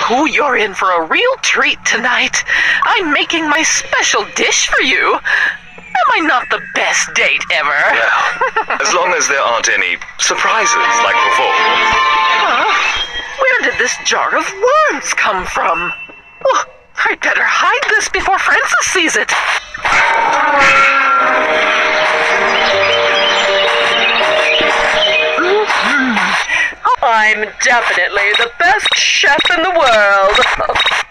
Ooh, you're in for a real treat tonight. I'm making my special dish for you. Am I not the best date ever? Well, as long as there aren't any surprises like before. Where did this jar of worms come from? Oh, I'd better hide this before Francis sees it. I'm definitely the best chef in the world.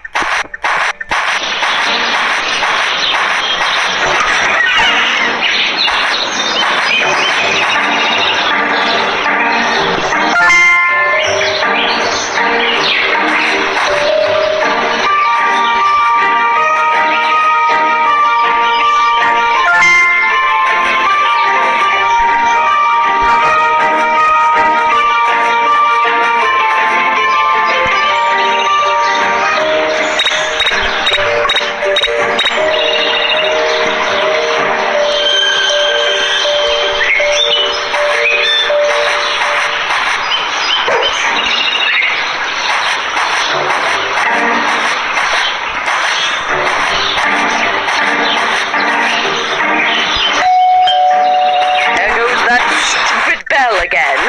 Again.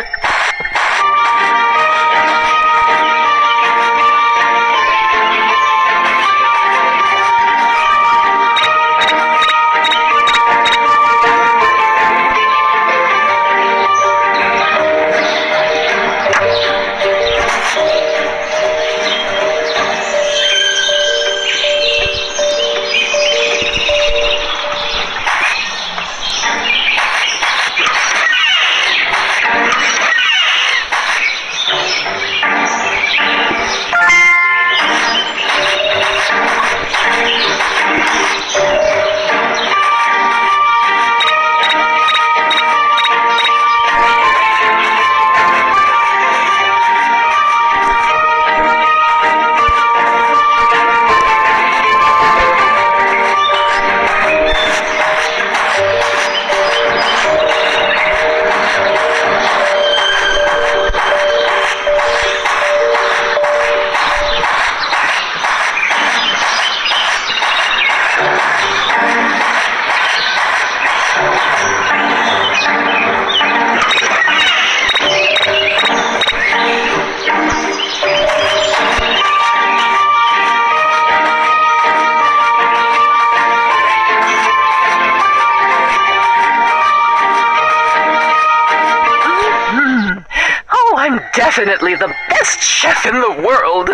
I'm definitely the best chef in the world.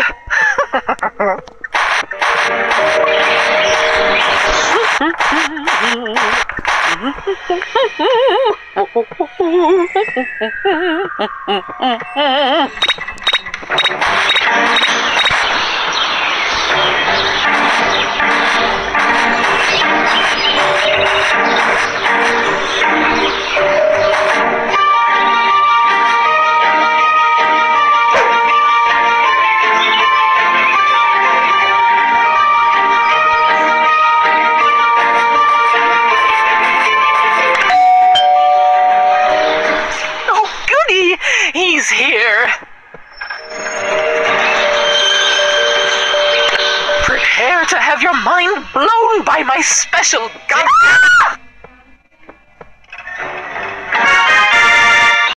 He's here. Prepare to have your mind blown by my special gun.